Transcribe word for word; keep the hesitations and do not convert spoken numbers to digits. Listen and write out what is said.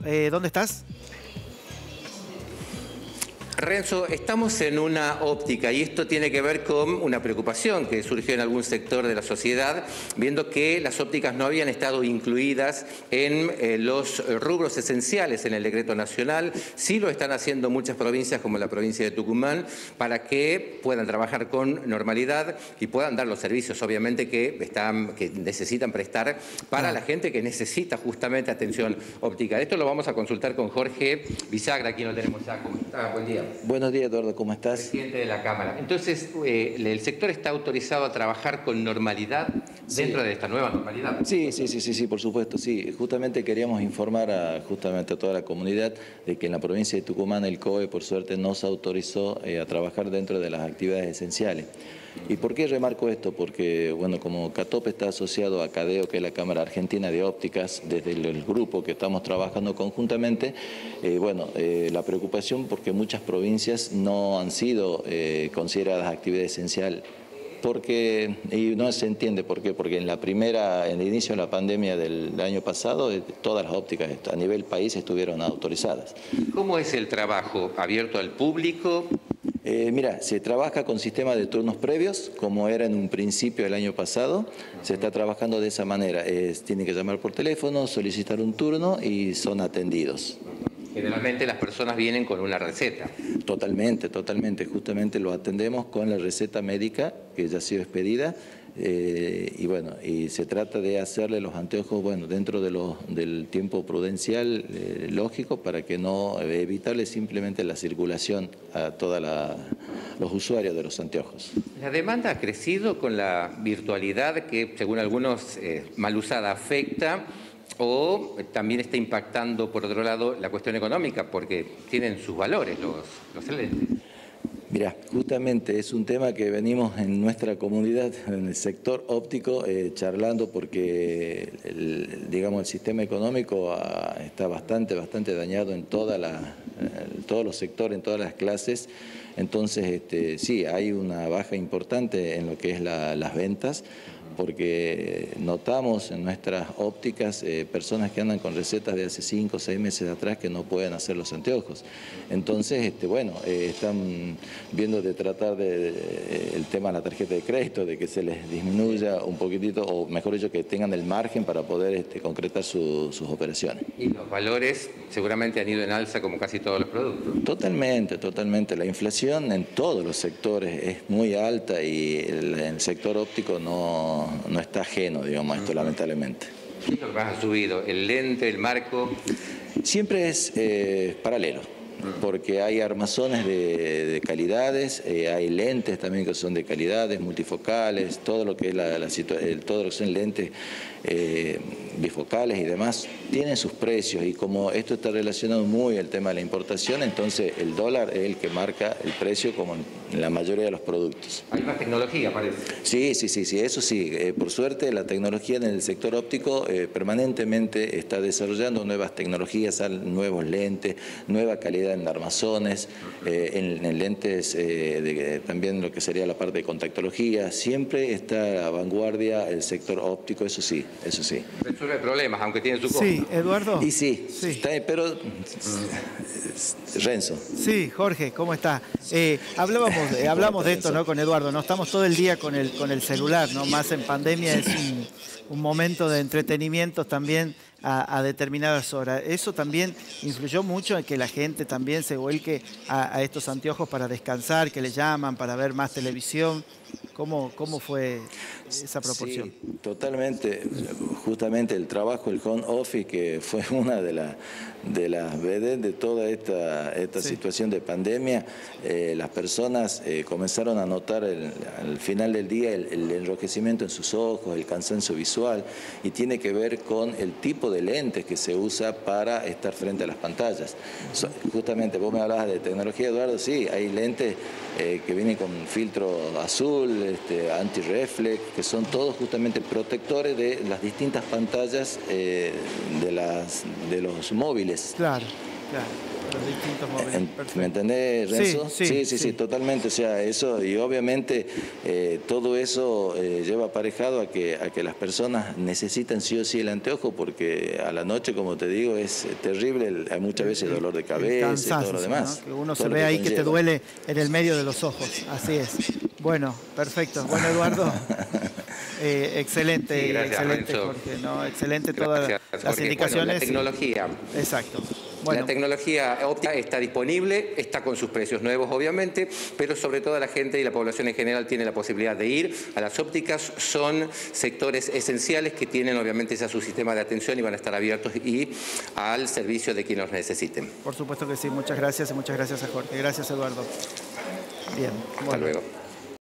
eh, ¿dónde estás? Renzo, estamos en una óptica y esto tiene que ver con una preocupación que surgió en algún sector de la sociedad, viendo que las ópticas no habían estado incluidas en eh, los rubros esenciales en el decreto nacional. Sí lo están haciendo muchas provincias, como la provincia de Tucumán, para que puedan trabajar con normalidad y puedan dar los servicios, obviamente, que, están, que necesitan prestar para la gente que necesita justamente atención óptica. Esto lo vamos a consultar con Jorge Bisagra, aquí lo tenemos ya. ¿Cómo está? Buen día. Buenos días, Eduardo, ¿cómo estás? Presidente de la Cámara. Entonces, eh, ¿el sector está autorizado a trabajar con normalidad dentro sí. de esta nueva normalidad? Sí, sí, sí, sí, sí, por supuesto, sí. Justamente queríamos informar a, justamente a toda la comunidad de que en la provincia de Tucumán el C O E, por suerte, nos autorizó eh, a trabajar dentro de las actividades esenciales. ¿Y por qué remarco esto? Porque, bueno, como CATOP está asociado a CADEO, que es la Cámara Argentina de Ópticas, desde el, el grupo que estamos trabajando conjuntamente, eh, bueno, eh, la preocupación porque muchas provincias no han sido eh, consideradas actividad esencial. Porque, y no se entiende por qué, porque en la primera, en el inicio de la pandemia del año pasado, todas las ópticas a nivel país estuvieron autorizadas. ¿Cómo es el trabajo? ¿Abierto al público? Eh, mira, se trabaja con sistema de turnos previos, como era en un principio el año pasado. Se está trabajando de esa manera. Eh, tienen que llamar por teléfono, solicitar un turno y son atendidos. Generalmente las personas vienen con una receta. Totalmente, totalmente. Justamente lo atendemos con la receta médica que ya ha sido expedida. Eh, y bueno, y se trata de hacerle los anteojos, bueno, dentro de lo, del tiempo prudencial eh, lógico, para que no eh, evitarle simplemente la circulación a todos los usuarios de los anteojos. La demanda ha crecido con la virtualidad que, según algunos, eh, mal usada afecta, o también está impactando, por otro lado, la cuestión económica, porque tienen sus valores los, los lentes. Mira, justamente es un tema que venimos en nuestra comunidad, en el sector óptico, eh, charlando porque, el, digamos, el sistema económico ah, está bastante, bastante dañado en toda la, en todos los sectores, en todas las clases. Entonces, este, sí, hay una baja importante en lo que es la, las ventas, porque notamos en nuestras ópticas eh, personas que andan con recetas de hace cinco o seis meses atrás que no pueden hacer los anteojos. Entonces, este, bueno, eh, están viendo de tratar de, de, el tema de la tarjeta de crédito, de que se les disminuya un poquitito, o mejor dicho, que tengan el margen para poder este, concretar su, sus operaciones. Y los valores seguramente han ido en alza como casi todos los productos. Totalmente, totalmente. La inflación en todos los sectores es muy alta y el, el sector óptico no... no está ajeno, digamos, a esto, lamentablemente. ¿Qué es lo que más ha subido? ¿El lente, el marco? Siempre es eh, paralelo, porque hay armazones de, de calidades, eh, hay lentes también que son de calidades, multifocales, todo lo que es la, la todo lo que son lentes eh, bifocales y demás, tienen sus precios, y como esto está relacionado muy al tema de la importación, entonces el dólar es el que marca el precio como en la mayoría de los productos. Hay más tecnología, parece. Sí, sí, sí, sí, eso sí. Eh, por suerte la tecnología en el sector óptico eh, permanentemente está desarrollando nuevas tecnologías, nuevos lentes, nueva calidad en armazones, eh, en, en lentes eh, de, también lo que sería la parte de contactología. Siempre está a vanguardia el sector óptico, eso sí, eso sí. Resuelve problemas, aunque tiene su costo. Sí, Eduardo. Y sí, sí. Está, pero... Renzo. Sí, Jorge, ¿cómo está? Eh, hablábamos, eh, hablamos de esto, ¿no? Con Eduardo, ¿no? Estamos todo el día con el, con el celular, ¿no? Más en pandemia es un, un momento de entretenimiento también a, a determinadas horas. Eso también influyó mucho en que la gente también se vuelque a, a estos anteojos para descansar, que le llaman, para ver más televisión. ¿Cómo, cómo fue esa proporción? Sí, totalmente. Justamente el trabajo, el home office, que fue una de, la, de las vedettes de toda esta, esta sí. situación de pandemia, eh, las personas eh, comenzaron a notar el, al final del día el, el enrojecimiento en sus ojos, el cansancio visual, y tiene que ver con el tipo de lentes que se usa para estar frente a las pantallas. So, justamente vos me hablabas de tecnología, Eduardo, sí, hay lentes eh, que vienen con filtro azul, este, anti-reflex, que son todos justamente protectores de las distintas pantallas eh, de, las, de los móviles. Claro, claro. los distintos modelos. ¿Me entendés, Renzo? Sí sí, sí, sí, sí, sí, totalmente. O sea, eso, y obviamente eh, todo eso eh, lleva aparejado a que, a que las personas necesitan sí o sí el anteojo, porque a la noche, como te digo, es terrible, el, hay muchas veces dolor de cabeza y todo lo demás. ¿no? Que uno se ve ahí que, que te duele en el medio de los ojos, así es. Bueno, perfecto. Bueno, Eduardo, eh, excelente, sí, gracias, excelente, Renzo. Jorge, ¿no? Excelente todas gracias, las Jorge. indicaciones. Bueno, la tecnología. Exacto. Bueno. La tecnología óptica está disponible, está con sus precios nuevos obviamente, pero sobre todo la gente y la población en general tiene la posibilidad de ir a las ópticas. Son sectores esenciales que tienen obviamente ya su sistema de atención y van a estar abiertos y al servicio de quienes los necesiten. Por supuesto que sí, muchas gracias y muchas gracias a Jorge. Gracias, Eduardo. Bien. Hasta bueno. luego.